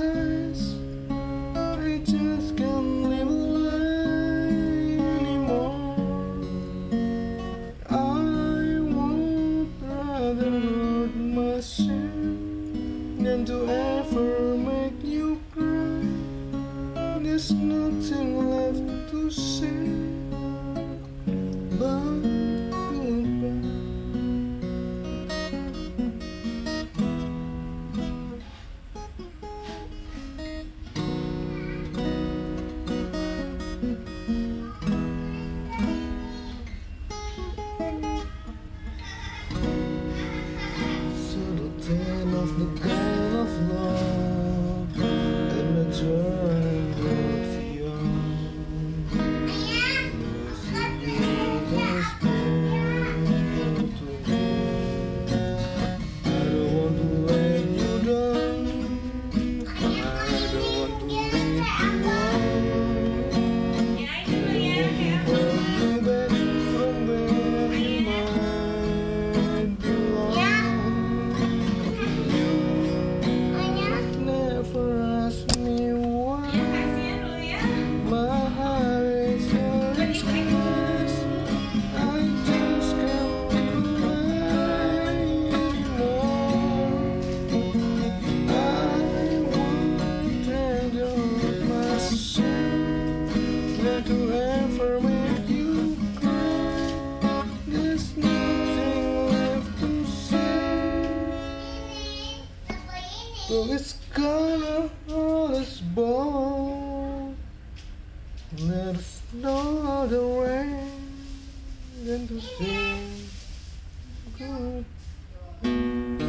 less. I just can't live a lie anymore. I would rather hurt myself than to ever make you cry. There's nothing left to say but goodbye. Certain of the kind of love that mature growth young. I don't want to let you down. I don't want to leave you on. Hold you back from where you might belong. You never ask me why. My heart is your express. I just can't lie anymore. I won't treasure myself than to ever make you cry. There's nothing left to say, so it's gonna hurt us both. There's no other way than to say goodbye.